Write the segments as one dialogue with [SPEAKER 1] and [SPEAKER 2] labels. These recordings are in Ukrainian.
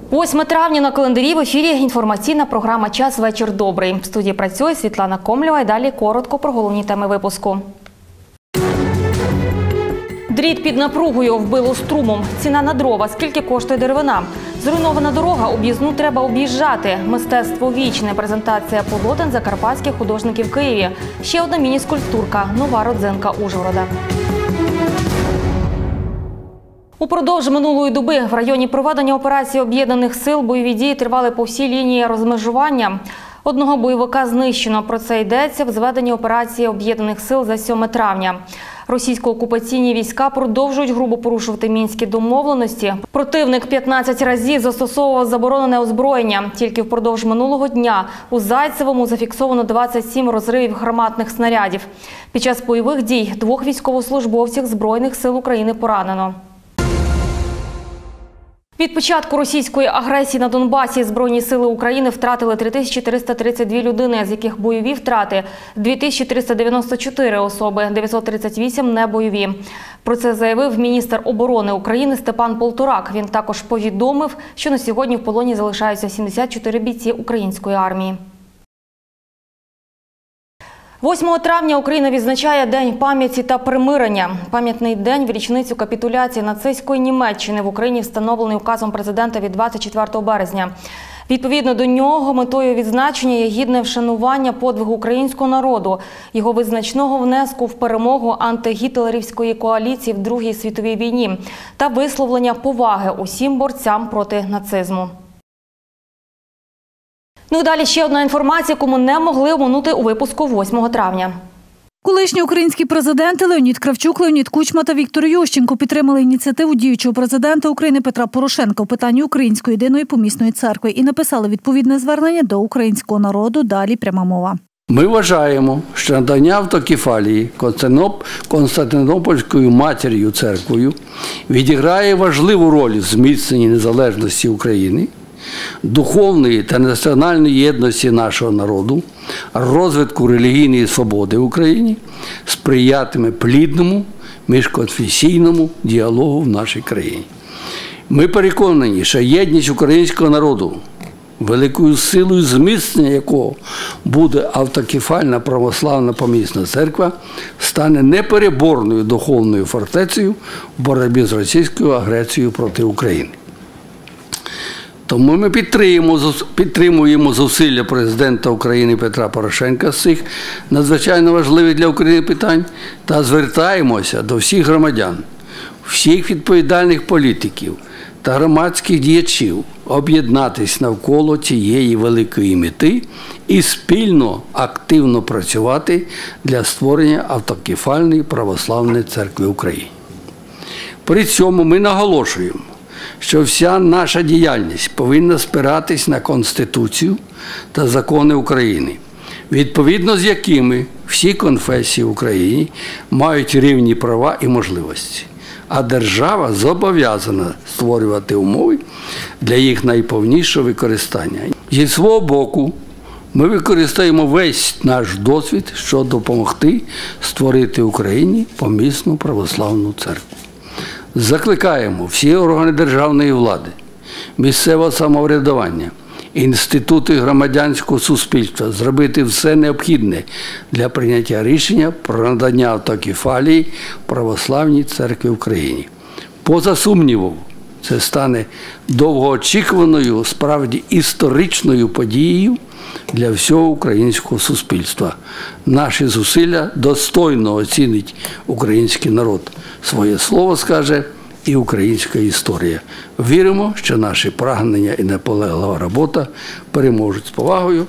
[SPEAKER 1] 8 травня на календарі в ефірі інформаційна програма «Час. Вечір добрий». В студії працює Світлана Комлєва і далі коротко про головні теми випуску. Дріт під напругою вбило струмом. Ціна на дрова. Скільки коштує деревина? Зруйнована дорога. Об'їзну треба об'їжджати. Мистецтво вічне. Презентація полотен закарпатських художників в Києві. Ще одна міні-скульптурка. Нова родзинка Ужгорода. Упродовж минулої доби в районі проведення операції Об'єднаних сил бойові дії тривали по всій лінії розмежування. Одного бойовика знищено. Про це йдеться в зведенні операції Об'єднаних сил за 7 травня. Російсько-окупаційні війська продовжують грубо порушувати мінські домовленості. Противник 15 разів застосовував заборонене озброєння. Тільки впродовж минулого дня у Зайцевому зафіксовано 27 розривів гарматних снарядів. Під час бойових дій 2 військовослужбовців Збройних сил України поранено. Від початку російської агресії на Донбасі Збройні сили України втратили 3332 людини, з яких бойові втрати – 2394 особи, 938 – небойові. Про це заявив міністр оборони України Степан Полторак. Він також повідомив, що на сьогодні в полоні залишаються 74 бійці української армії. 8 травня Україна відзначає День пам'яті та примирення. Пам'ятний день в річницю капітуляції нацистської Німеччини в Україні встановлений указом президента від 24 березня. Відповідно до нього метою відзначення є гідне вшанування подвигу українського народу, його визначного внеску в перемогу антигітлерівської коаліції в Другій світовій війні та висловлення поваги усім борцям проти нацизму. Ну і далі ще одна інформація, яку ми не могли оминути у випуску 8 травня.
[SPEAKER 2] Колишні українські президенти Леонід Кравчук, Леонід Кучма та Віктор Ющенко підтримали ініціативу діючого президента України Петра Порошенка в питанні Української єдиної помісної церкви і написали відповідне звернення до українського народу. Далі пряма мова.
[SPEAKER 3] Ми вважаємо, що надання автокефалії Константинопольською матір'ю церквою відіграє важливу роль в зміцненні незалежності України, духовної та національної єдності нашого народу, розвитку релігійної свободи в Україні, сприятиме плідному міжконфесійному діалогу в нашій країні. Ми переконані, що єдність українського народу, великою силою зміцнення якого буде автокефальна православна помісна церква, стане непереборною духовною фортецею в боротьбі з російською агресією проти України. Тому ми підтримуємо зусилля президента України Петра Порошенка з цих надзвичайно важливих для України питань та звертаємося до всіх громадян, всіх відповідальних політиків та громадських діячів об'єднатись навколо цієї великої мети і спільно активно працювати для створення автокефальної православної церкви України. При цьому ми наголошуємо, що вся наша діяльність повинна спиратись на Конституцію та закони України, відповідно з якими всі конфесії в Україні мають рівні права і можливості, а держава зобов'язана створювати умови для їх найповнішого використання. Зі свого боку, ми використаємо весь наш досвід, щоб допомогти створити в Україні помісну православну церкву. Закликаємо всі органи державної влади, місцевого самоврядування, інститути громадянського суспільства зробити все необхідне для прийняття рішення про надання автокефалії православній церкві в Україні. Поза сумнівом, це стане довгоочікуваною, справді історичною подією для всього українського суспільства. Наші зусилля достойно оцінить український народ. Своє слово скаже і українська історія. Віримо, що наші прагнення і наполеглива робота переможуть з повагою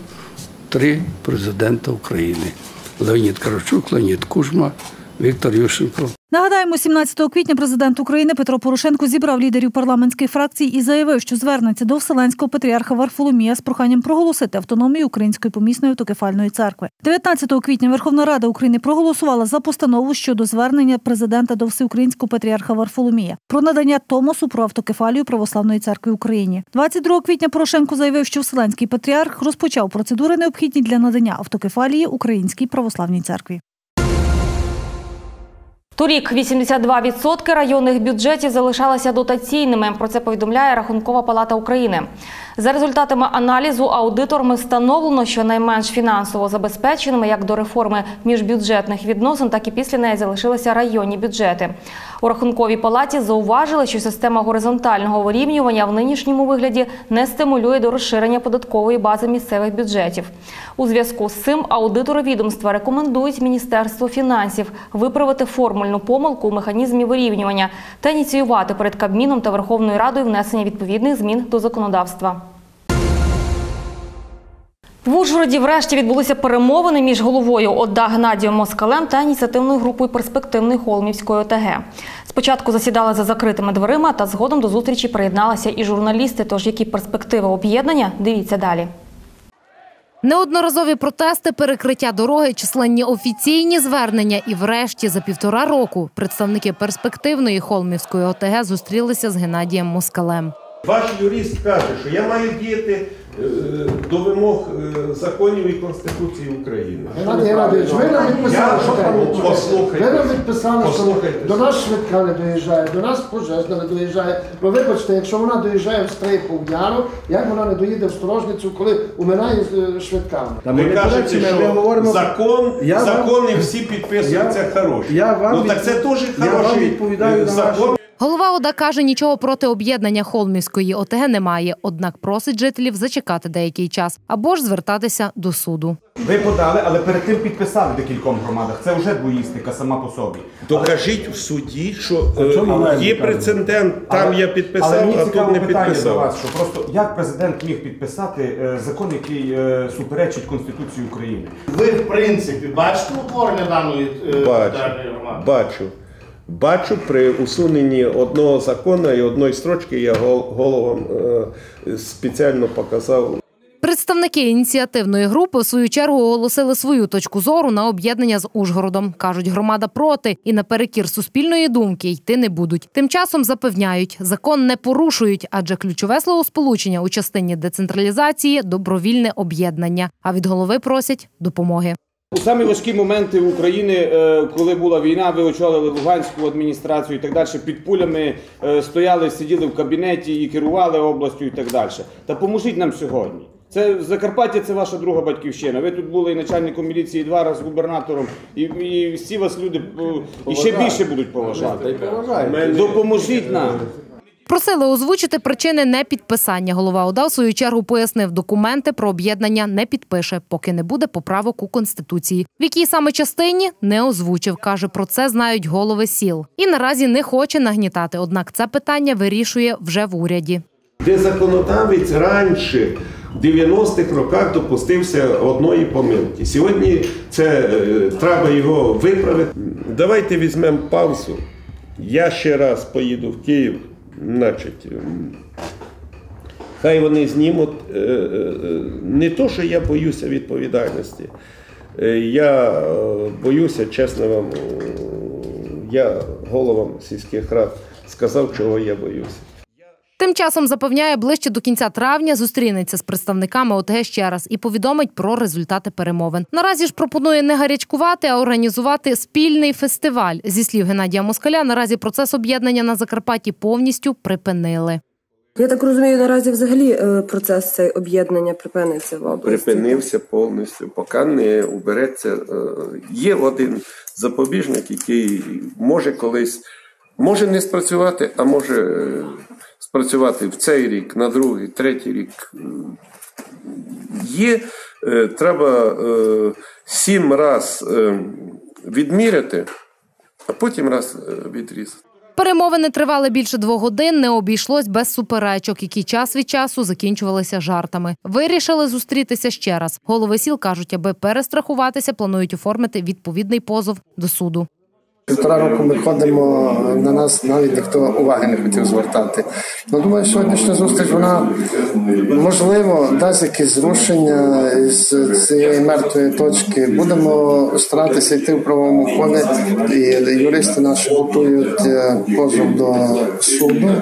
[SPEAKER 3] 3 президента України. Леонід Кравчук, Леонід Кучма, Віктор Ющенко.
[SPEAKER 2] Нагадаємо, 17 квітня президент України Петро Порошенко зібрав лідерів парламентських фракцій і заявив, що звернеться до Вселенського патріарха Варфоломія з проханням проголосити автономію Української помісної автокефальної церкви. 19 квітня Верховна Рада України проголосувала за постанову щодо звернення президента до Всеукраїнського патріарха Варфоломія про надання Томосу про автокефалію Православної церкви в Україні. 22 квітня Порошенко заявив, що Вселенський патріарх розпочав процедури, необхідні для надання автокефалії Українській православній церкві.
[SPEAKER 1] Торік 82% районних бюджетів залишалися дотаційними. Про це повідомляє Рахункова палата України. За результатами аналізу аудиторами встановлено, що найменш фінансово забезпеченими як до реформи міжбюджетних відносин, так і після неї залишилися районні бюджети. У Рахунковій палаті зауважили, що система горизонтального вирівнювання в нинішньому вигляді не стимулює до розширення податкової бази місцевих бюджетів. У зв'язку з цим аудитори відомства рекомендують Міністерству фінансів виправити формульну помилку у механізмі вирівнювання та ініціювати перед Кабміном та Верховною Радою внесення відповідних змін до законодавства. В Ужгороді врешті відбулися перемовини між головою ОДА Геннадієм Москалем та ініціативною групою перспективної Холмівської ОТГ. Спочатку засідали за закритими дверима, та згодом до зустрічі приєдналися і журналісти. Тож які перспективи об'єднання? Дивіться далі.
[SPEAKER 4] Неодноразові протести, перекриття дороги, численні офіційні звернення і врешті за 1,5 року представники перспективної Холмівської ОТГ зустрілися з Геннадієм Москалем.
[SPEAKER 5] Ваш юрист каже, що я маю діяти до вимог законів і Конституції України.
[SPEAKER 6] Геннадій Геннадійович, ви нам відписали,
[SPEAKER 5] Послухайте.
[SPEAKER 6] Ви нам відписали, що до нас швидка не доїжджає, до нас пожежна не доїжджає. Ну вибачте, якщо вона доїжджає в Стрийку, в Яру, як вона не доїде в Сторожницю, коли умирає швидка?
[SPEAKER 5] Ви кажете, що закони всі підписуються хороші. Ну так це теж хороший закон.
[SPEAKER 4] Голова ОДА каже, нічого проти об'єднання Холмівської ОТГ немає, однак просить жителів зачекати деякий час або ж звертатися до суду.
[SPEAKER 7] Ви подали, але перед тим підписали в декількох громадах. Це вже двоїстика сама по собі.
[SPEAKER 5] Докажіть в суді, що є прецедент, там я підписав, а тут не підписав.
[SPEAKER 7] Вас, що просто як президент міг підписати закон, який суперечить Конституції України?
[SPEAKER 6] Ви, в принципі, бачите утворення даної громади?
[SPEAKER 5] Бачу, при усуненні одного закону і одної строчки я головам спеціально показав.
[SPEAKER 4] Представники ініціативної групи в свою чергу оголосили свою точку зору на об'єднання з Ужгородом. Кажуть, громада проти і наперекір суспільної думки йти не будуть. Тим часом запевняють, закон не порушують, адже ключове словосполучення у частині децентралізації – добровільне об'єднання. А від голови просять допомоги.
[SPEAKER 8] У самі важкі моменти України, коли була війна, ви очолили Луганську адміністрацію і так далі, під пулями стояли, сиділи в кабінеті і керували областю і так далі. Та поможіть нам сьогодні. Закарпаття – це ваша друга батьківщина. Ви тут були і начальником міліції 2 рази, губернатором, і всі вас люди і ще більше будуть поважати. Допоможіть нам.
[SPEAKER 4] Просили озвучити причини непідписання. Голова ОДА в свою чергу пояснив, документи про об'єднання не підпише, поки не буде поправок у Конституції. В якій саме частині – не озвучив. Каже, про це знають голови сіл. І наразі не хоче нагнітати, однак це питання вирішує вже в уряді.
[SPEAKER 5] Де законодавець раніше, в 90-х роках, допустився одної помилки. Сьогодні це треба його виправити. Давайте візьмемо паузу. Я ще раз поїду в Київ. Значить, хай вони знімуть. Не то, що я боюся відповідальності. Я боюся, чесно вам, я головам сільських рад сказав, чого я боюся.
[SPEAKER 4] Тим часом запевняє, ближче до кінця травня зустрінеться з представниками ОТГ ще раз і повідомить про результати перемовин. Наразі ж пропонує не гарячкувати, а організувати спільний фестиваль. Зі слів Геннадія Москаля, наразі процес об'єднання на Закарпатті повністю припинили.
[SPEAKER 9] Я так розумію, наразі взагалі процес цей об'єднання припинився в області?
[SPEAKER 5] Припинився повністю, поки не убереться. Є один запобіжник, який може колись, може не спрацювати, а може спрацювати в цей рік, на другий, третій рік. Є, треба 7 раз відміряти, а потім раз відрізати.
[SPEAKER 4] Перемовини тривали більше 2 годин, не обійшлось без суперечок, які час від часу закінчувалися жартами. Вирішили зустрітися ще раз. Голови сіл кажуть, аби перестрахуватися, планують оформити відповідний позов до суду.
[SPEAKER 6] 1,5 року ми ходимо, на нас навіть ніхто уваги не хотів звертати. Ну, думаю, сьогоднішня зустріч, вона, можливо, дасть якесь зрушення з цієї мертвої точки. Будемо старатися йти в правовому полі, і юристи наші готують позов до суду.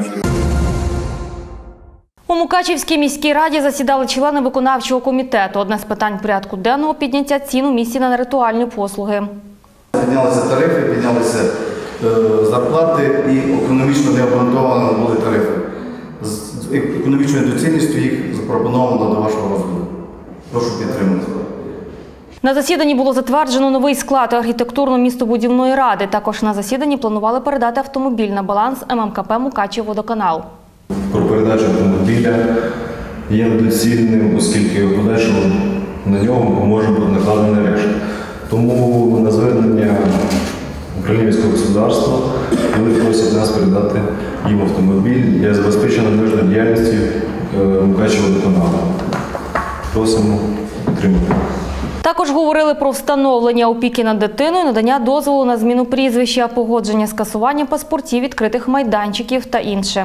[SPEAKER 1] У Мукачівській міській раді засідали члени виконавчого комітету. Одне з питань порядку денного – підняття цін у місті на ритуальні послуги.
[SPEAKER 10] Піднялися тарифи, піднялися зарплати і економічно необґрунтовано були тарифи. З економічною доцільністю їх запропоновано до вашого розгляду. Прошу підтримати.
[SPEAKER 1] На засіданні було затверджено новий склад архітектурно-містобудівної ради. Також на засіданні планували передати автомобіль на баланс ММКП «Мукачівводоканал».
[SPEAKER 11] Про передачу автомобіля є недоцільним, оскільки в подальшому на нього може бути накладений арешт. Тому на звернення управління міського господарства вони просять нас передати їм автомобіль для забезпечення належної діяльності Мукачівводоканалу. Просимо підтримати.
[SPEAKER 1] Також говорили про встановлення опіки над дитиною, надання дозволу на зміну прізвища, погодження скасування паспортів, відкритих майданчиків та інше.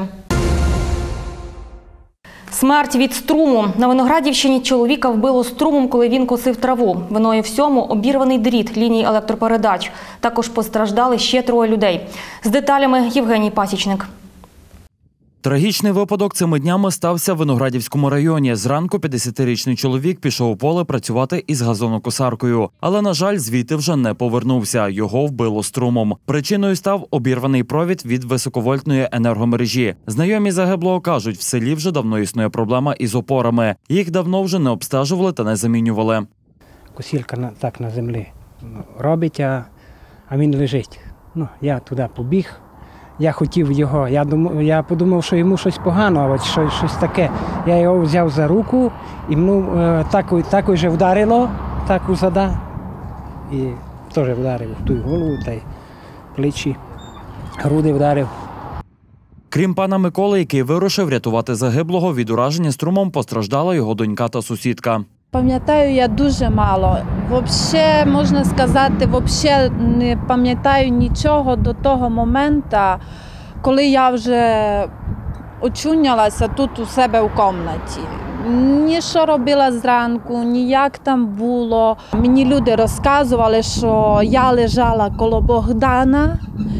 [SPEAKER 1] Смерть від струму. На Виноградівщині чоловіка вбило струмом, коли він косив траву. Виною всьому обірваний дріт ліній електропередач. Також постраждали ще 3 людей. З деталями Євгеній Пасічник.
[SPEAKER 12] Трагічний випадок цими днями стався в Виноградівському районі. Зранку 50-річний чоловік пішов у поле працювати із газонокосаркою. Але, на жаль, звідти вже не повернувся. Його вбило струмом. Причиною став обірваний провід від високовольтної енергомережі. Знайомі загиблого кажуть, в селі вже давно існує проблема із опорами. Їх давно вже не обстежували та не замінювали.
[SPEAKER 13] Косілка так на землі робить, а він лежить. Я туди побіг. Я хотів його, я подумав, що йому щось погано, щось таке. Я його взяв за руку, і так вже вдарило, так у зада, і теж вдарив в ту голову, та й плечі, груди вдарив.
[SPEAKER 12] Крім пана Миколи, який вирушив рятувати загиблого, від ураження струмом постраждала його донька та сусідка.
[SPEAKER 14] Пам'ятаю я дуже мало. Взагалі, можна сказати, не пам'ятаю нічого до того моменту, коли я вже очунялася тут у себе в кімнаті. Ні що робила зранку, ні як там було. Мені люди розказували, що я лежала коло Богдана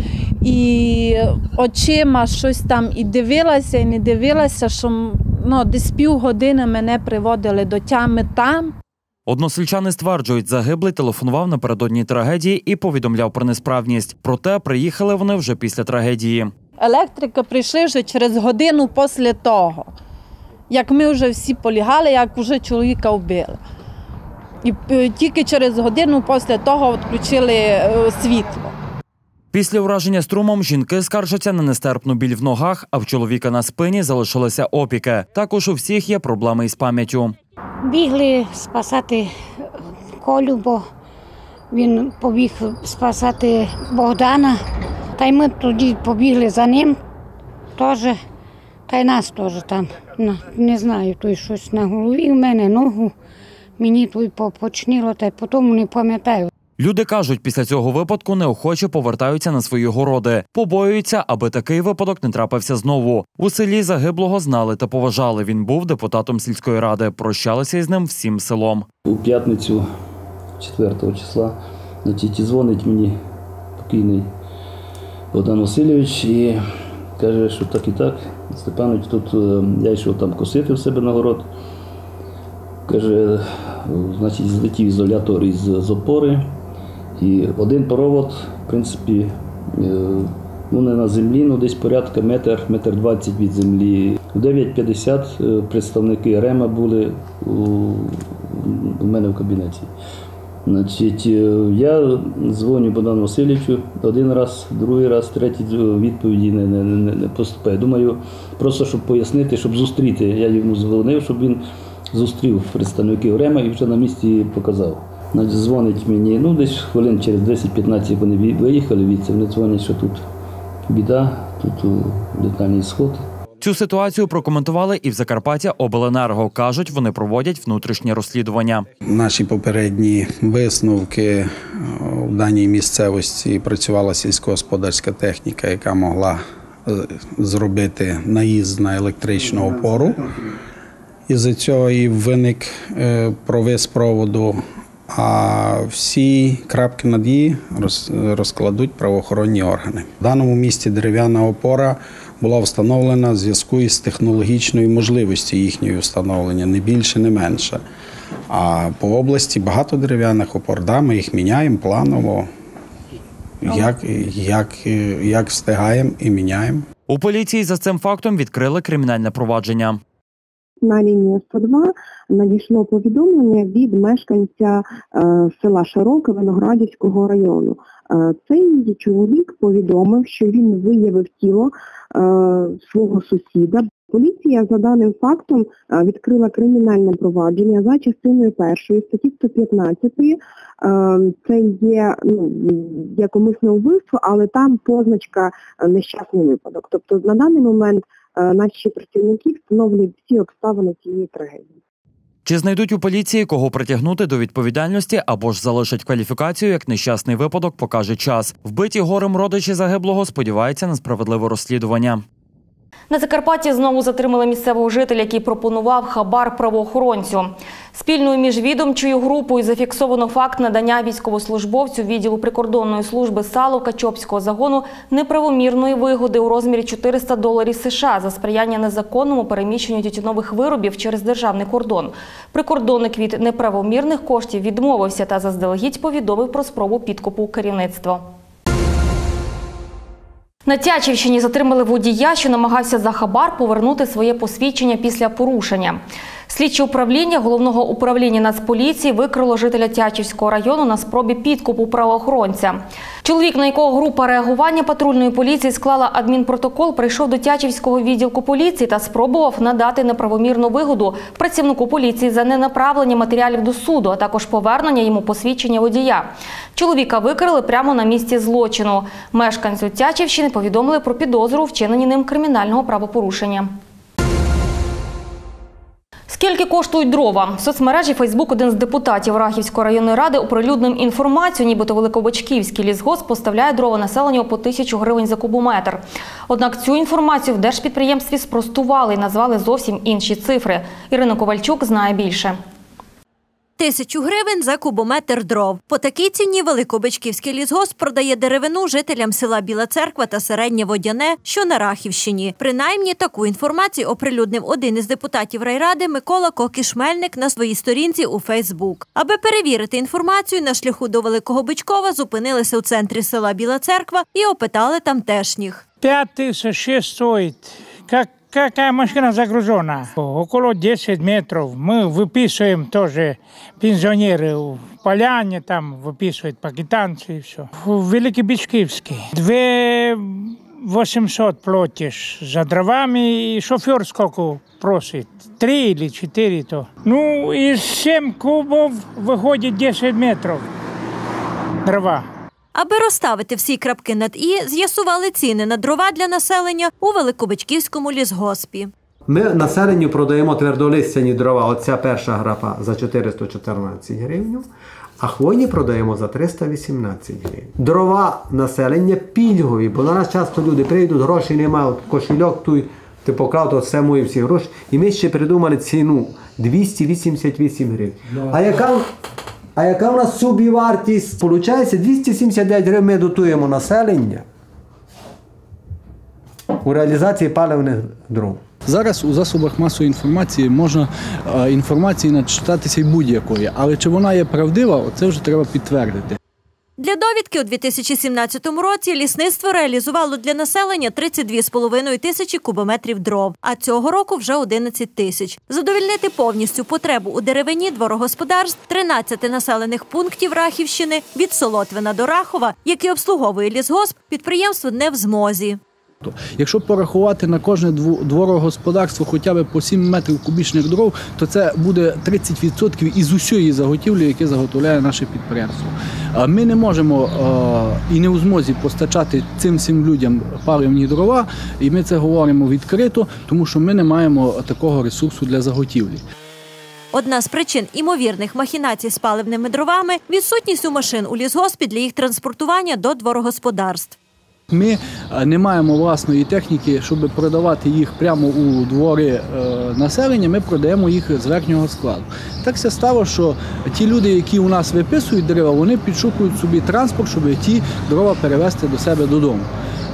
[SPEAKER 14] і очима щось там і дивилася, і не дивилася, що десь півгодини мене приводили до тями там.
[SPEAKER 12] Односельчани стверджують, загиблий телефонував напередодні трагедії і повідомляв про несправність. Проте приїхали вони вже після трагедії.
[SPEAKER 14] Електрики прийшли вже через годину після того, як ми вже всі полягали, як вже чоловіка вбили. І тільки через годину після того відключили світло.
[SPEAKER 12] Після ураження струмом жінки скаржаться на нестерпну біль в ногах, а в чоловіка на спині залишилися опіки. Також у всіх є проблеми із пам'яттю.
[SPEAKER 15] Бігли спасати Колю, бо він побіг спасати Богдана. Та й ми тоді побігли за ним теж, та й нас теж там. Не знаю, той щось на голові в мене, ногу. Мені той почніло, та й потім не пам'ятаю.
[SPEAKER 12] Люди кажуть, після цього випадку неохоче повертаються на свої городи. Побоюються, аби такий випадок не трапився знову. У селі загиблого знали та поважали. Він був депутатом сільської ради. Прощалися із ним всім селом.
[SPEAKER 3] У п'ятницю, 4 числа, дзвонить мені покійний Богдан Васильович і каже, що так і так. Степанович, тут я йшов там косити в себе на город. Каже, значить, злетів ізолятор із опори. І один провод, в принципі, не на землі, десь порядка метр 20 від землі. В 9:50 представники РЕМа були у мене в кабінеті. Значить, я дзвоню Богдану Васильовичу один раз, другий раз, третій відповіді не поступає. Думаю, просто щоб пояснити, щоб зустріти. Я йому дзвонив, щоб він зустрів представників РЕМа і вже на місці показав. Дзвонить мені, десь хвилин через 10-15 вони виїхали від вони дзвонять, що тут біда, тут летальний сход.
[SPEAKER 12] Цю ситуацію прокоментували і в Закарпаття Обленерго. Кажуть, вони проводять внутрішнє розслідування.
[SPEAKER 16] Наші попередні висновки в даній місцевості працювала сільськогосподарська техніка, яка могла зробити наїзд на електричну опору. Із-за цього і виник провис проводу, а всі крапки над «і» розкладуть правоохоронні органи. В даному місці дерев'яна опора була встановлена в зв'язку із технологічною можливістю їхньої встановлення, не більше, не менше. А по області багато дерев'яних опор, ми їх міняємо планово, Як встигаємо і міняємо.
[SPEAKER 12] У поліції за цим фактом відкрили кримінальне провадження.
[SPEAKER 17] На лінію 102 надійшло повідомлення від мешканця села Широке Виноградівського району. Цей чоловік повідомив, що він виявив тіло свого сусіда. Поліція за даним фактом відкрила кримінальне провадження за частиною 1 статті 115. Це є як умисне вбивство, але там позначка нещасний випадок. Тобто на даний момент наші працівники встановлюють всі обставини цієї трагедії.
[SPEAKER 12] Чи знайдуть у поліції, кого притягнути до відповідальності або ж залишать кваліфікацію як нещасний випадок, покаже час. Вбиті горем родичі загиблого сподіваються на справедливе розслідування.
[SPEAKER 1] На Закарпатті знову затримали місцевого жителя, який пропонував хабар правоохоронцю. Спільною міжвідомчою групою зафіксовано факт надання військовослужбовцю відділу прикордонної служби САЛО Качопського загону неправомірної вигоди у розмірі $400 США за сприяння незаконному переміщенню тютюнових виробів через державний кордон. Прикордонник від неправомірних коштів відмовився та заздалегідь повідомив про спробу підкупу керівництва. На Тячівщині затримали водія, що намагався за хабар повернути своє посвідчення після порушення. Слідче управління Головного управління Нацполіції викрило жителя Тячівського району на спробі підкупу правоохоронця. Чоловік, на якого група реагування патрульної поліції склала адмінпротокол, прийшов до Тячівського відділку поліції та спробував надати неправомірну вигоду працівнику поліції за ненаправлення матеріалів до суду, а також повернення йому посвідчення водія. Чоловіка викрили прямо на місці злочину. Мешканцю Тячівщини повідомили про підозру у вчиненні ним кримінального правопорушення. Скільки коштують дрова? В соцмережі Фейсбук один з депутатів Рахівської районної ради оприлюднив інформацію, нібито Великобачківський лісгосп поставляє дрова населенню по 1000 гривень за кубометр. Однак цю інформацію в держпідприємстві спростували і назвали зовсім інші цифри. Ірина Ковальчук знає більше.
[SPEAKER 18] 1000 гривень за кубометр дров. По такій ціні Великобачківський лісгосп продає деревину жителям села Біла Церква та Середнє Водяне, що на Рахівщині. Принаймні, таку інформацію оприлюднив один із депутатів райради Микола Кокіш-Мельник на своїй сторінці у Фейсбук. Аби перевірити інформацію, на шляху до Великого Бичкова зупинилися у центрі села Біла Церква і опитали тамтешніх.
[SPEAKER 19] 5006 стоит. Какая машина загружена? Около 10 метров. Мы выписываем тоже, пенсионеры в Поляне там выписывают по квитанции и все. В Великий Бичкивский 2800 платишь за дровами, и шофер сколько просит? 3 или 4 то. Ну, из 7 кубов выходит 10 метров дрова.
[SPEAKER 18] Аби розставити всі крапки над «і», з'ясували ціни на дрова для населення у Великобачківському лісгоспі.
[SPEAKER 20] Ми населенню продаємо твердолистяні дрова, оця перша графа, за 414 гривень, а хвойні продаємо за 318 гривень. Дрова населення пільгові, бо на нас часто люди прийдуть, грошей немає, кошельок той, ти поклав, то все мої всі гроші. І ми ще придумали ціну 288 гривень. А яка в нас собівартість? Получається, 279 гривень ми дотуємо населення у реалізації паливних дров.
[SPEAKER 16] Зараз у засобах масової інформації можна інформації начитатися й будь-якої, але чи вона є правдива, це вже треба підтвердити.
[SPEAKER 18] Для довідки у 2017 році лісництво реалізувало для населення 32,5 тисячі кубометрів дров, а цього року вже 11 тисяч. Задовільнити повністю потребу у деревині дворогосподарств 13 населених пунктів Рахівщини від Солотвина до Рахова, які обслуговує лісгосп, підприємство не в змозі.
[SPEAKER 16] Якщо порахувати на кожне дворогосподарство хоча б по 7 метрів кубічних дров, то це буде 30% із усієї заготівлі, яке заготовляє наше підприємство. Ми не можемо і не у змозі постачати цим всім людям паливні дрова, і ми це говоримо відкрито, тому що ми не маємо такого ресурсу для заготівлі.
[SPEAKER 18] Одна з причин імовірних махінацій з паливними дровами – відсутність у машин у лісгоспі для їх транспортування до дворогосподарств.
[SPEAKER 16] Ми не маємо власної техніки, щоб продавати їх прямо у двори населення, ми продаємо їх з верхнього складу. Так все стало, що ті люди, які у нас виписують дерева, вони підшукують собі транспорт, щоб ті дрова перевезти до себе додому.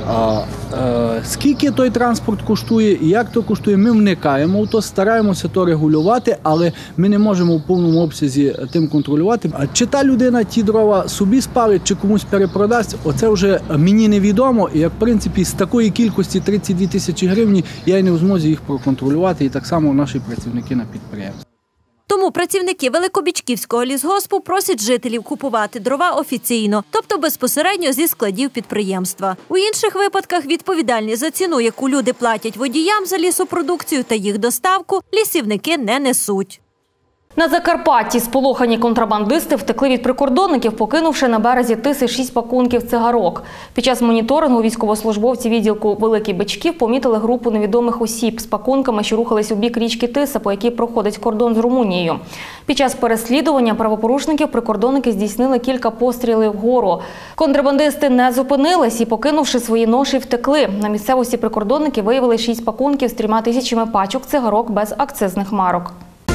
[SPEAKER 21] А скільки той транспорт коштує і як то коштує, ми вникаємо в то, стараємося то регулювати, але ми не можемо в повному обсязі тим контролювати. А чи та людина ті дрова собі спалить, чи комусь перепродасть, оце вже мені невідомо. І як, в принципі, з такої кількості 32 тисячі гривень я й не в змозі їх проконтролювати, і так само наші працівники на підприємстві.
[SPEAKER 18] Тому працівники Великобічківського лісгоспу просять жителів купувати дрова офіційно, тобто безпосередньо зі складів підприємства. У інших випадках відповідальність за ціну, яку люди платять водіям за лісопродукцію та їх доставку, лісівники не несуть.
[SPEAKER 1] На Закарпатті сполохані контрабандисти втекли від прикордонників, покинувши на березі Тиси 6 пакунків цигарок. Під час моніторингу військовослужбовці відділку Великий Бичків помітили групу невідомих осіб з пакунками, що рухались у бік річки Тиса, по якій проходить кордон з Румунією. Під час переслідування правопорушників прикордонники здійснили кілька пострілів вгору. Контрабандисти не зупинились і, покинувши свої ноші, втекли. На місцевості прикордонники виявили 6 пакунків з 3 тисячами пачок цигарок без акцизних марок.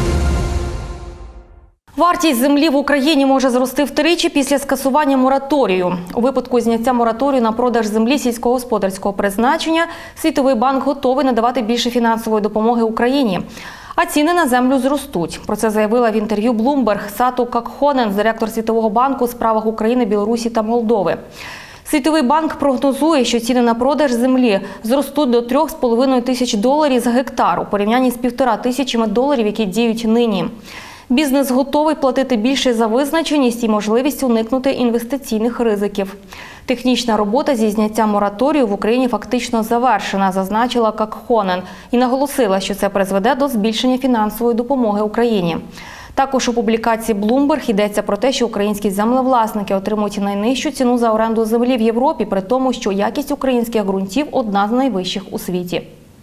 [SPEAKER 1] Вартість землі в Україні може зрости втричі після скасування мораторію. У випадку зняття мораторію на продаж землі сільськогосподарського призначення Світовий банк готовий надавати більше фінансової допомоги Україні. А ціни на землю зростуть. Про це заявила в інтерв'ю Bloomberg Сату Какхонен, директор Світового банку у справах України, Білорусі та Молдови. Світовий банк прогнозує, що ціни на продаж землі зростуть до $3,5 тисяч за гектар у порівнянні з $1,5 тисячі, які діють нині. Бізнес готовий платити більше за визначеність і можливість уникнути інвестиційних ризиків. Технічна робота зі зняття мораторію в Україні фактично завершена, зазначила Какхонен, і наголосила, що це призведе до збільшення фінансової допомоги Україні. Також у публікації Bloomberg йдеться про те, що українські землевласники отримують найнижчу ціну за оренду землі в Європі, при тому, що якість українських ґрунтів – одна з найвищих у світі.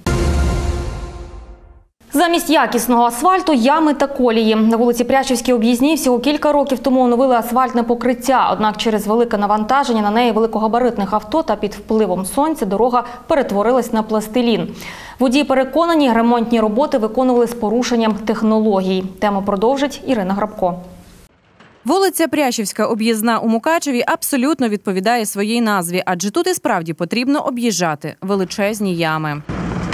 [SPEAKER 1] Замість якісного асфальту – ями та колії. На вулиці Прящівській об'їзній всього кілька років тому оновили асфальтне покриття. Однак через велике навантаження на неї великогабаритних авто та під впливом сонця дорога перетворилась на пластилін. Водії переконані, ремонтні роботи виконували з порушенням технологій. Тему продовжить Ірина Грабко.
[SPEAKER 22] Вулиця Прящівська об'їзна у Мукачеві абсолютно відповідає своїй назві, адже тут і справді потрібно об'їжджати величезні ями.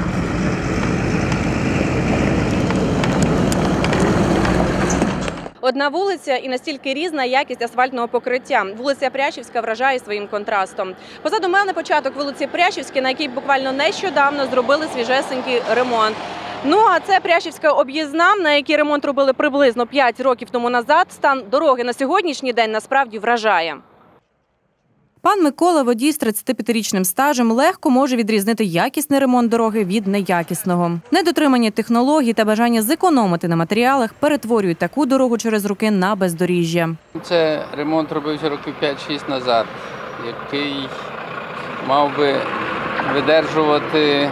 [SPEAKER 23] Одна вулиця і настільки різна якість асфальтного покриття. Вулиця Прящівська вражає своїм контрастом. Позаду мене початок вулиці Прящівській, на якій буквально нещодавно зробили свіжесенький ремонт. Ну а це Прящівська об'їзна, на якій ремонт робили приблизно 5 років тому назад. Стан дороги на сьогоднішній день насправді вражає.
[SPEAKER 22] Пан Микола, водій з 35-річним стажем, легко може відрізнити якісний ремонт дороги від неякісного. Недотримання технологій та бажання зекономити на матеріалах перетворюють таку дорогу через роки на бездоріжжя.
[SPEAKER 24] Це ремонт робився років 5-6 назад, який мав би видержувати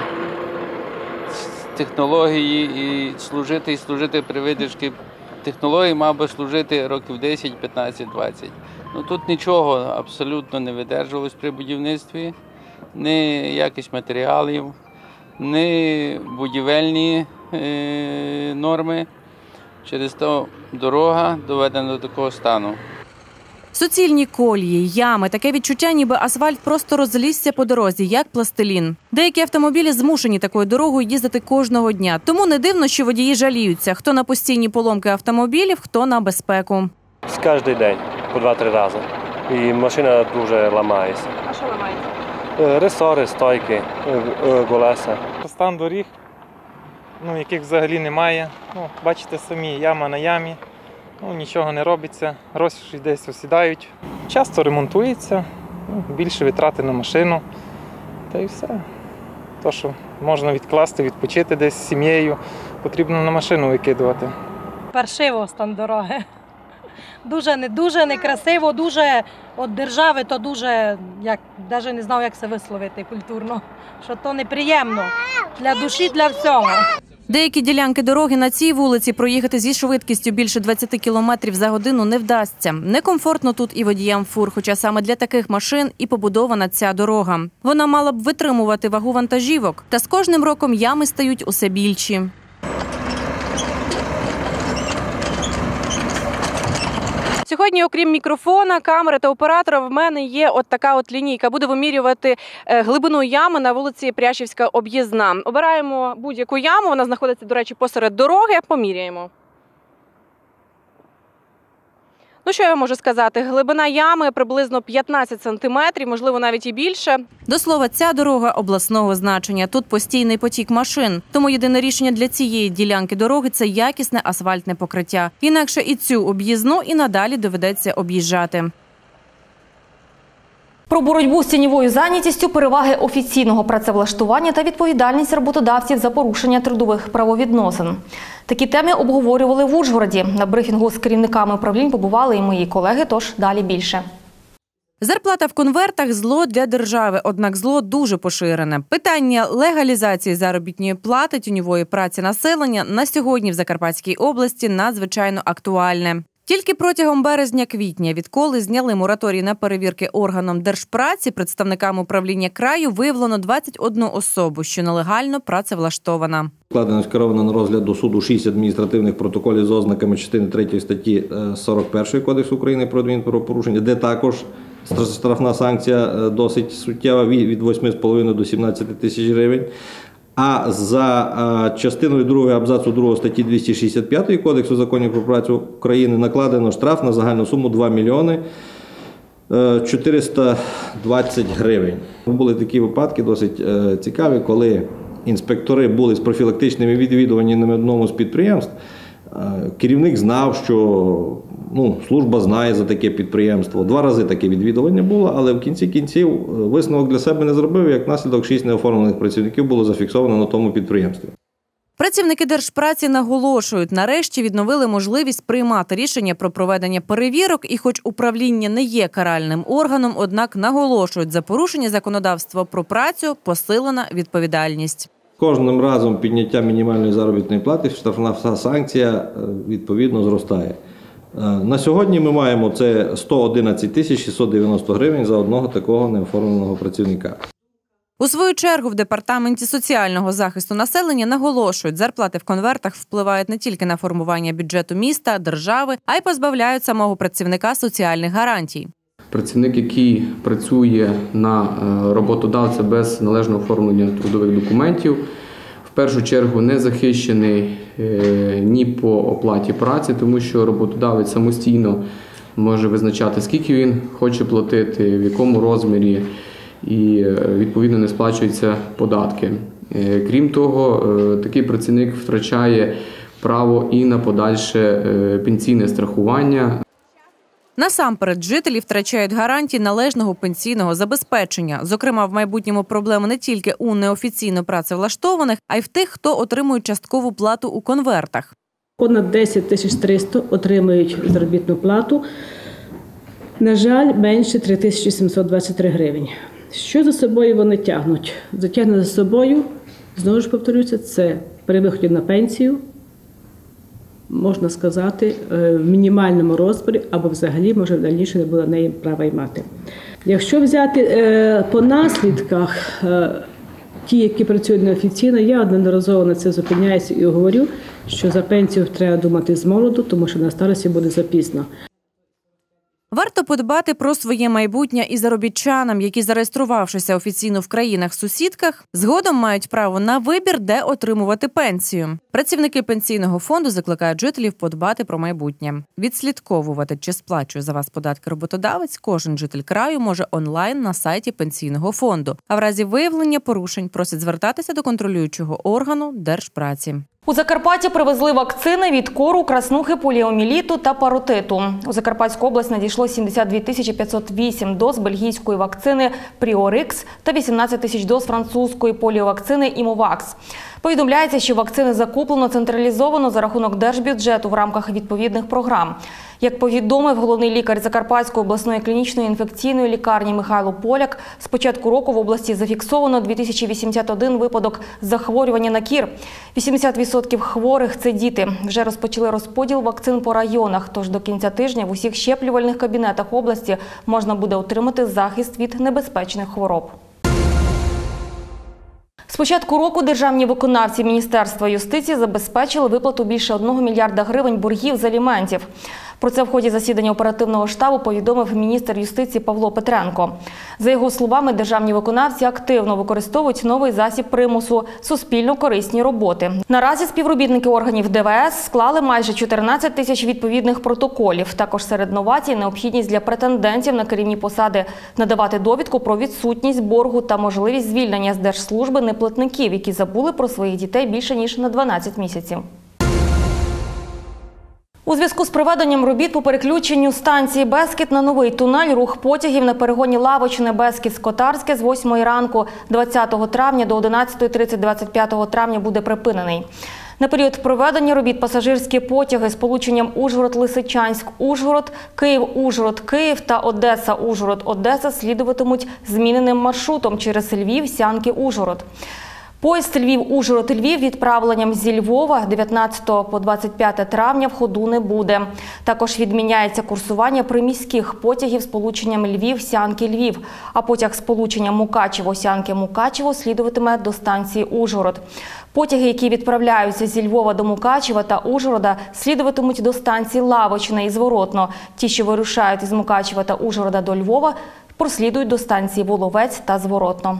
[SPEAKER 24] технології і служити при видержці технологій, мав би служити років 10, 15, 20. Ну, тут нічого абсолютно не видержувалось при будівництві, ні якість матеріалів, ні будівельні норми. Через то дорога доведена до такого стану.
[SPEAKER 22] Суцільні колії, ями, таке відчуття, ніби асфальт просто розлізся по дорозі, як пластилін. Деякі автомобілі змушені такою дорогою їздити кожного дня. Тому не дивно, що водії жаліються, хто на постійні поломки автомобілів, хто на безпеку.
[SPEAKER 25] Кожен день, по 2-3 рази. І машина дуже ламається.
[SPEAKER 23] А що ламається?
[SPEAKER 25] Ресори, стойки, колеса.
[SPEAKER 26] Стан доріг, яких взагалі немає. Бачите самі, яма на ямі. Нічого не робиться, гроші десь осідають. Часто ремонтується, більше витрати на машину, та й все. То, що можна відкласти, відпочити десь з сім'єю, потрібно на машину викидувати.
[SPEAKER 27] Паршиво стан дороги. Дуже некрасиво, дуже від держави, то дуже, навіть не знаю, як це висловити культурно, що то неприємно для душі, для всього.
[SPEAKER 22] Деякі ділянки дороги на цій вулиці проїхати зі швидкістю більше 20 км за годину не вдасться. Некомфортно тут і водіям фур, хоча саме для таких машин і побудована ця дорога. Вона мала б витримувати вагу вантажівок, та з кожним роком ями стають усе більші.
[SPEAKER 23] Сьогодні Сьогодні, окрім мікрофона, камери та оператора, в мене є от така от лінійка. Буде вимірювати глибину ями на вулиці Пряшівська об'їзна. Обираємо будь-яку яму, вона знаходиться, до речі, посеред дороги, поміряємо. Ну, що я можу сказати? Глибина ями приблизно 15 сантиметрів, можливо, навіть і більше.
[SPEAKER 22] До слова, ця дорога обласного значення. Тут постійний потік машин. Тому єдине рішення для цієї ділянки дороги – це якісне асфальтне покриття. Інакше і цю об'їзну і надалі доведеться об'їжджати.
[SPEAKER 1] Про боротьбу з тіньовою зайнятістю, переваги офіційного працевлаштування та відповідальність роботодавців за порушення трудових правовідносин. Такі теми обговорювали в Ужгороді. На брифінгу з керівниками управлінь побували і мої колеги, тож далі більше.
[SPEAKER 22] Зарплата в конвертах – зло для держави, однак зло дуже поширене. Питання легалізації заробітної плати тіньової праці населення на сьогодні в Закарпатській області надзвичайно актуальне. Тільки протягом березня-квітня, відколи зняли мораторій на перевірки органам Держпраці, представникам управління краю виявлено 21 особу, що нелегально працевлаштована.
[SPEAKER 2] Складено скеровано на розгляд до суду 6 адміністративних протоколів з ознаками частини 3 статті 41 Кодексу України про адмінправопорушення, де також штрафна санкція досить суттєва від 8,5 до 17 тисяч гривень. А за частиною 2 абзацу 2 статті 265 Кодексу законів про працю України накладено штраф на загальну суму 2 мільйони 420 гривень. Були такі випадки досить цікаві, коли інспектори були з профілактичними відвідуваннями на одному з підприємств. Керівник знав, що служба знає за таке підприємство. 2 рази таке відвідування було, але в кінці кінців висновок для себе не зробив, як наслідок 6 неоформлених працівників було зафіксовано на тому підприємстві.
[SPEAKER 22] Працівники Держпраці наголошують, нарешті відновили можливість приймати рішення про проведення перевірок, і хоч управління не є каральним органом, однак наголошують, за порушення законодавства про працю посилена відповідальність.
[SPEAKER 2] Кожним разом підняття мінімальної заробітної плати, штрафна санкція відповідно зростає. На сьогодні ми маємо це 111 тисяч 690 гривень за одного такого неоформленого працівника.
[SPEAKER 22] У свою чергу в Департаменті соціального захисту населення наголошують, зарплати в конвертах впливають не тільки на формування бюджету міста, держави, а й позбавляють самого працівника соціальних гарантій.
[SPEAKER 4] Працівник, який працює на роботодавця без належного оформлення трудових документів, в першу чергу не захищений ні по оплаті праці, тому що роботодавець самостійно може визначати, скільки він хоче платити, в якому розмірі, і відповідно не сплачуються податки. Крім того, такий працівник втрачає право і на подальше пенсійне страхування.
[SPEAKER 22] Насамперед, жителі втрачають гарантії належного пенсійного забезпечення. Зокрема, в майбутньому проблема не тільки у неофіційно працевлаштованих, а й в тих, хто отримує часткову плату у конвертах.
[SPEAKER 5] Понад 10 300 отримують заробітну плату. На жаль, менше 3723 гривень. Що за собою вони тягнуть? Затягнуть за собою, знову ж повторюся, це при виході на пенсію, можна сказати, в мінімальному розмірі, або взагалі, може, в дальніше не було на неї права й мати. Якщо взяти по наслідках, ті, які працюють неофіційно, я одноразово на це зупиняюся і говорю, що за пенсію треба думати з молоду, тому що на старості буде запізно.
[SPEAKER 22] Варто подбати про своє майбутнє і заробітчанам, які, зареєструвавшися офіційно в країнах-сусідках, згодом мають право на вибір, де отримувати пенсію. Працівники пенсійного фонду закликають жителів подбати про майбутнє. Відслідковувати, чи сплачує за вас податки роботодавець, кожен житель краю може онлайн на сайті пенсійного фонду. А в разі виявлення порушень просять звертатися до контролюючого органу Держпраці.
[SPEAKER 1] У Закарпатті привезли вакцини від кору, краснухи, поліомієліту та паротиту. У Закарпатську область надійшло 72 508 доз бельгійської вакцини Пріорикс та 18 тисяч доз французької поліовакцини Імовакс. Повідомляється, що вакцини закуплено централізовано за рахунок держбюджету в рамках відповідних програм. Як повідомив головний лікар Закарпатської обласної клінічної інфекційної лікарні Михайло Поляк, з початку року в області зафіксовано 2081 випадок захворювання на кір. 80% хворих – це діти. Вже розпочали розподіл вакцин по районах, тож до кінця тижня в усіх щеплювальних кабінетах області можна буде отримати захист від небезпечних хвороб. З початку року державні виконавці Міністерства юстиції забезпечили виплату більше 1 мільярда гривень боргів з аліментів. Про це в ході засідання оперативного штабу повідомив міністр юстиції Павло Петренко. За його словами, державні виконавці активно використовують новий засіб примусу – суспільно-корисні роботи. Наразі співробітники органів ДВС склали майже 14 тисяч відповідних протоколів. Також серед новацій – необхідність для претендентів на керівні посади надавати довідку про відсутність боргу та можливість звільнення з держслужби неплатників, які забули про своїх дітей більше ніж на 12 місяців. У зв'язку з проведенням робіт по переключенню станції Бескід на новий тунель рух потягів на перегоні Лавочне-Бескід-Скотарське з 8 ранку 20 травня до 11:30 25 травня буде припинений. На період проведення робіт пасажирські потяги з полученням Ужгород-Лисичанськ-Ужгород, Київ-Ужгород-Київ та Одеса-Ужгород-Одеса слідуватимуть зміненим маршрутом через Львів, Сянки, Ужгород. Поїзд Львів-Ужгород-Львів відправленням зі Львова 19 по 25 травня в ходу не буде. Також відміняється курсування приміських потягів з полученням Львів-Сянки-Львів, а потяг з полученням Мукачево-Сянки-Мукачево слідуватиме до станції Ужгород. Потяги, які відправляються зі Львова до Мукачева та Ужгорода, слідуватимуть до станції Лавочне і зворотно. Ті, що вирушають із Мукачева та Ужгорода до Львова, прослідують до станції Воловець та зворотно.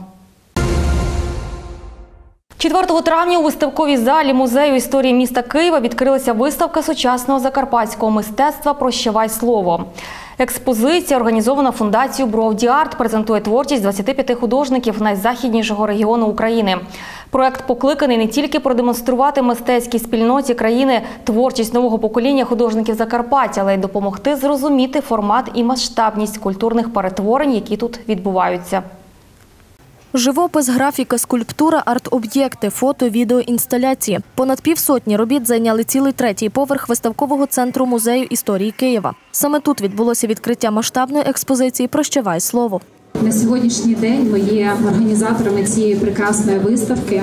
[SPEAKER 1] 4 травня у виставковій залі Музею історії міста Києва відкрилася виставка сучасного закарпатського мистецтва «Прощавай слово». Експозиція, організована фундацією Бровді Арт, презентує творчість 25 художників найзахіднішого регіону України. Проект покликаний не тільки продемонструвати мистецькій спільноті країни творчість нового покоління художників Закарпаття, але й допомогти зрозуміти формат і масштабність культурних перетворень, які тут відбуваються.
[SPEAKER 6] Живопис, графіка, скульптура, арт-об'єкти, фото, відео, інсталяції. Понад півсотні робіт зайняли цілий третій поверх виставкового центру Музею історії Києва. Саме тут відбулося відкриття масштабної експозиції «Прощавай слово».
[SPEAKER 7] На сьогоднішній день ми є організаторами цієї прекрасної виставки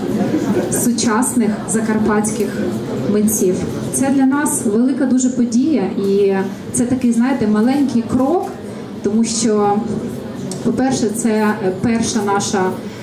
[SPEAKER 7] сучасних закарпатських митців. Це для нас велика дуже подія і це такий, знаєте, маленький крок, тому що по-перше, це перша наша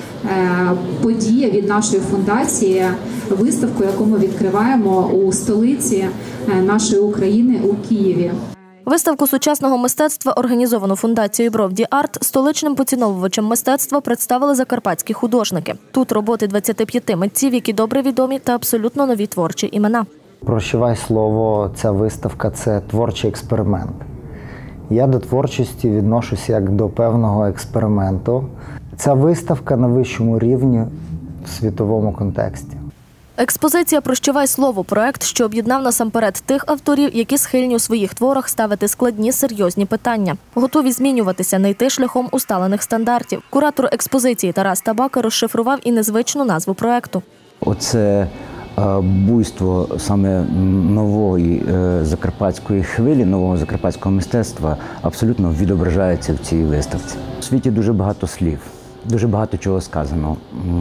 [SPEAKER 7] подія від нашої фундації, виставку, яку ми відкриваємо у столиці нашої України, у Києві.
[SPEAKER 6] Виставку сучасного мистецтва, організовану фундацією Бровді Арт, столичним поціновувачам мистецтва представили закарпатські художники. Тут роботи 25 митців, які добре відомі та абсолютно нові творчі імена.
[SPEAKER 8] «Прощавай слово» – ця виставка – це творчий експеримент. Я до творчості відношуся як до певного експерименту. Ця виставка на вищому рівні в світовому контексті.
[SPEAKER 6] Експозиція «Прощавай слово» – проект, що об'єднав насамперед тих авторів, які схильні у своїх творах ставити складні, серйозні питання. Готові змінюватися, не йти шляхом усталених стандартів. Куратор експозиції Тарас Табака розшифрував і незвичну назву проекту.
[SPEAKER 9] Оце буйство саме нової закарпатської хвилі, нового закарпатського мистецтва абсолютно відображається в цій виставці. У світі дуже багато слів, дуже багато чого сказано.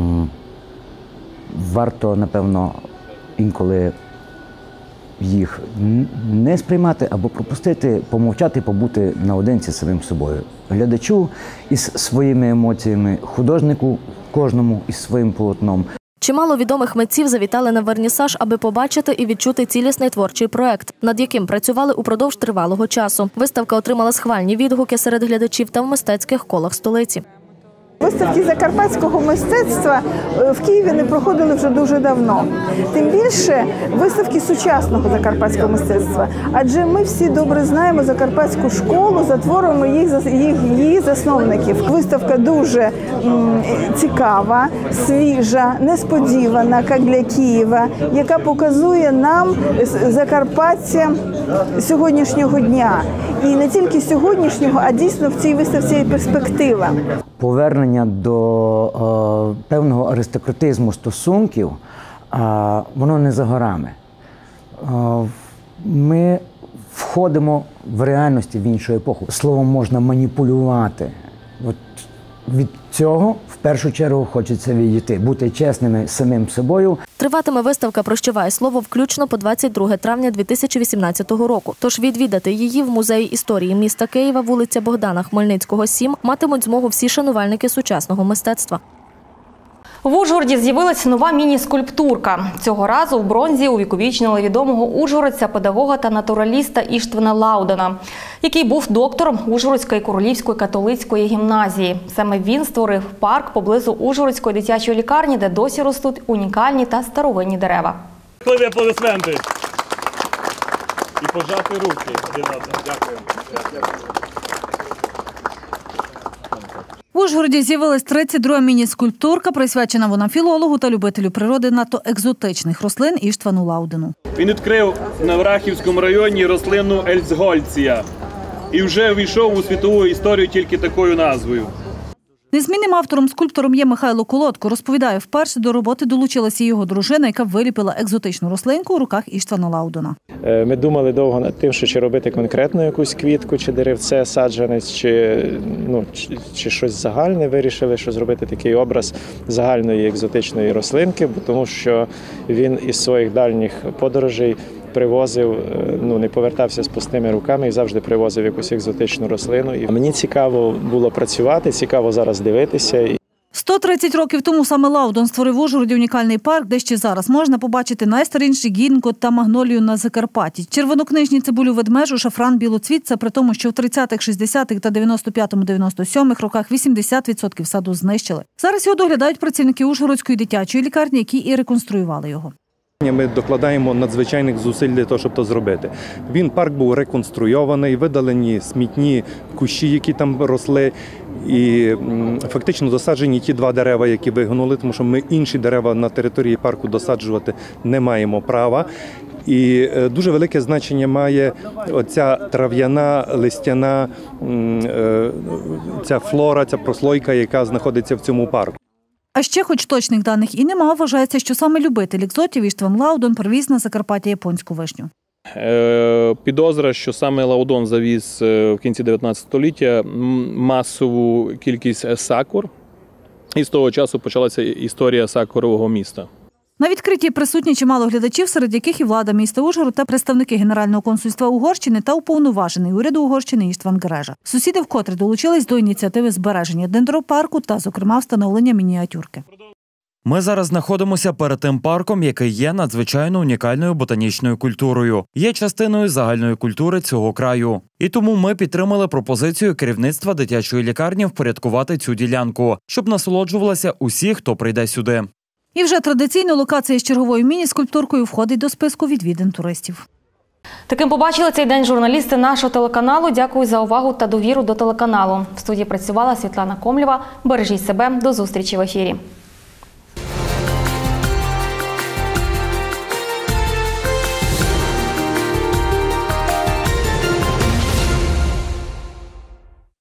[SPEAKER 9] Варто, напевно, інколи їх не сприймати або пропустити, помовчати, побути наодинці з самим собою. Глядачу із своїми емоціями, художнику кожному із своїм полотном.
[SPEAKER 6] Чимало відомих митців завітали на вернісаж, аби побачити і відчути цілісний творчий проект, над яким працювали упродовж тривалого часу. Виставка отримала схвальні відгуки серед глядачів та в мистецьких колах столиці.
[SPEAKER 10] Виставки закарпатського мистецтва в Києві не проходили вже дуже давно. Тим більше виставки сучасного закарпатського мистецтва. Адже ми всі добре знаємо закарпатську школу за творами її засновників. Виставка дуже цікава, свіжа, несподівана, як для Києва, яка показує нам Закарпаття сьогоднішнього дня. І не тільки сьогоднішнього, а дійсно в цій виставці є перспектива.
[SPEAKER 9] Повернення до певного аристократизму стосунків, воно не за горами. Ми входимо в реальності в іншу епоху. Словом можна маніпулювати. От від цього в першу чергу хочеться відійти, бути чесними самим собою.
[SPEAKER 6] Триватиме виставка «Прощавай слово» включно по 22 травня 2018 року. Тож відвідати її в Музеї історії міста Києва, вулиця Богдана Хмельницького, 7, матимуть змогу всі шанувальники сучасного мистецтва.
[SPEAKER 1] В Ужгороді з'явилася нова міні-скульптурка. Цього разу в бронзі увіковічнили відомого ужгородця, педагога та натураліста Іштвана Лаудена, який був доктором Ужгородської Королівської католицької гімназії. Саме він створив парк поблизу Ужгородської дитячої лікарні, де досі ростуть унікальні та старовинні дерева.
[SPEAKER 3] Хливі аплодисменти. І пожати руки один одному. Дякую.
[SPEAKER 11] В Ужгороді з'явилась 32-га міні-скульптурка, присвячена вона філологу та любителю природи надто екзотичних рослин Іштвану Лаудену.
[SPEAKER 3] Він відкрив на Врахівському районі рослину Ельцгольція і вже увійшов у світову історію тільки такою назвою.
[SPEAKER 11] Незмінним автором-скульптором є Михайло Колодко. Розповідає, вперше до роботи долучилася його дружина, яка виліпила екзотичну рослинку у руках Іштвана Лаудена.
[SPEAKER 12] Ми думали довго над тим, що чи робити конкретну якусь квітку, чи деревце, саджанець, чи щось загальне. Вирішили, що зробити такий образ загальної екзотичної рослинки, тому що він із своїх дальніх подорожей привозив, не повертався з пустими руками і завжди привозив якусь екзотичну рослину. І мені цікаво було працювати, цікаво зараз дивитися.
[SPEAKER 11] 130 років тому саме Лауден створив в Ужгороді унікальний парк, де ще зараз можна побачити найстаріший гінкот та магнолію на Закарпатті. Червонокнижні цибулю ведмежу, шафран, білоцвіт – це при тому, що в 30-х, 60-х та 95-97 роках 80% саду знищили. Зараз його доглядають працівники Ужгородської дитячої лікарні, які і реконструювали його.
[SPEAKER 13] Ми докладаємо надзвичайних зусиль для того, щоб це зробити. Парк був реконструйований, видалені смітні кущі, які там росли, і фактично досаджені ті 2 дерева, які вигнули, тому що ми інші дерева на території парку досаджувати не маємо права. І дуже велике значення має оця трав'яна, листяна, ця флора, ця прослойка, яка знаходиться в цьому парку.
[SPEAKER 11] А ще, хоч точних даних і нема, вважається, що саме любитель екзотів Іштван Лауден привіз на Закарпаття японську вишню.
[SPEAKER 3] Підозра, що саме Лауден завіз в кінці 19 століття масову кількість сакур, і з того часу почалася історія сакурового міста.
[SPEAKER 11] На відкритті присутні чимало глядачів, серед яких і влада міста Ужгород та представники Генерального консульства Угорщини та уповноважений уряду Угорщини Іштван Грежа. Сусіди вкотре долучились до ініціативи збереження дендропарку та, зокрема, встановлення мініатюрки.
[SPEAKER 14] Ми зараз знаходимося перед тим парком, який є надзвичайно унікальною ботанічною культурою. Є частиною загальної культури цього краю. І тому ми підтримали пропозицію керівництва дитячої лікарні впорядкувати цю ділянку, щоб насолоджувалися усі, хто прийде сюди.
[SPEAKER 11] І вже традиційно локація з черговою міні-скульптуркою входить до списку відвідин туристів.
[SPEAKER 1] Таким побачили цей день журналісти нашого телеканалу. Дякую за увагу та довіру до телеканалу. В студії працювала Світлана Комлєва. Бережіть себе. До зустрічі в ефірі.